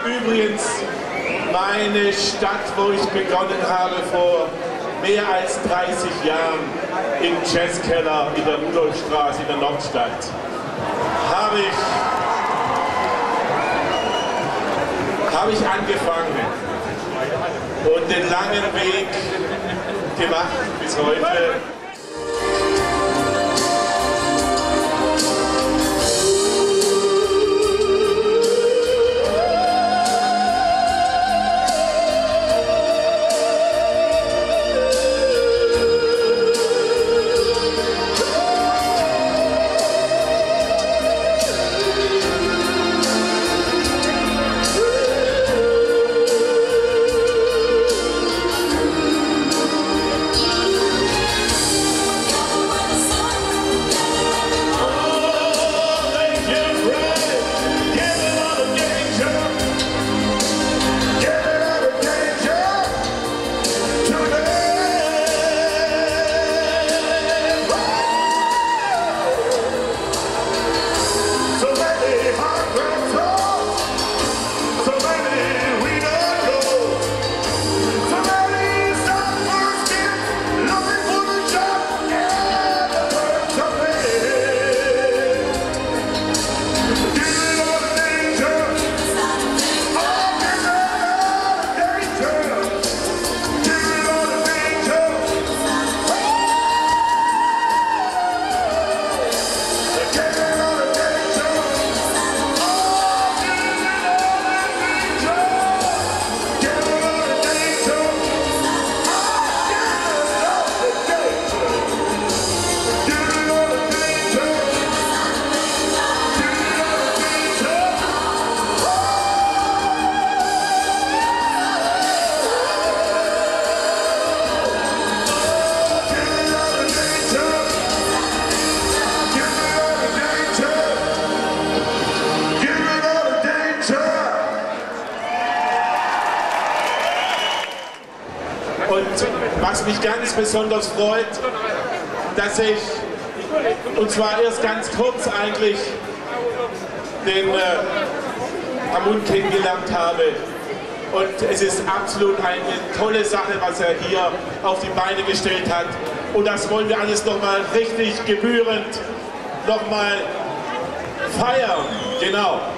übrigens meine Stadt, wo ich begonnen habe vor mehr als 30 Jahren im Jazzkeller in der Rudolfstraße in der Nordstadt. Habe ich angefangen und den langen Weg gemacht bis heute. Und was mich ganz besonders freut, dass ich, und zwar erst ganz kurz eigentlich, den Hamun kennengelernt habe. Und es ist absolut eine tolle Sache, was er hier auf die Beine gestellt hat. Und das wollen wir alles nochmal richtig gebührend nochmal feiern. Genau.